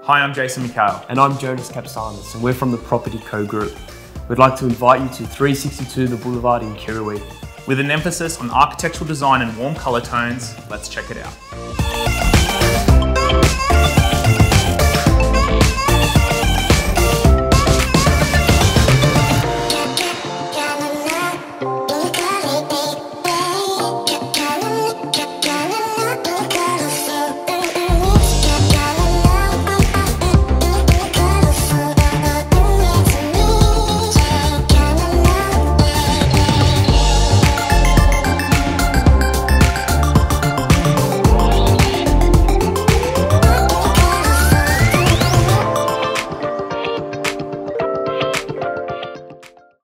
Hi, I'm Jason McHale. And I'm Jonas Kapsanis, and we're from the Property Co Group. We'd like to invite you to 362 The Boulevarde in Kirrawee. With an emphasis on architectural design and warm colour tones, let's check it out.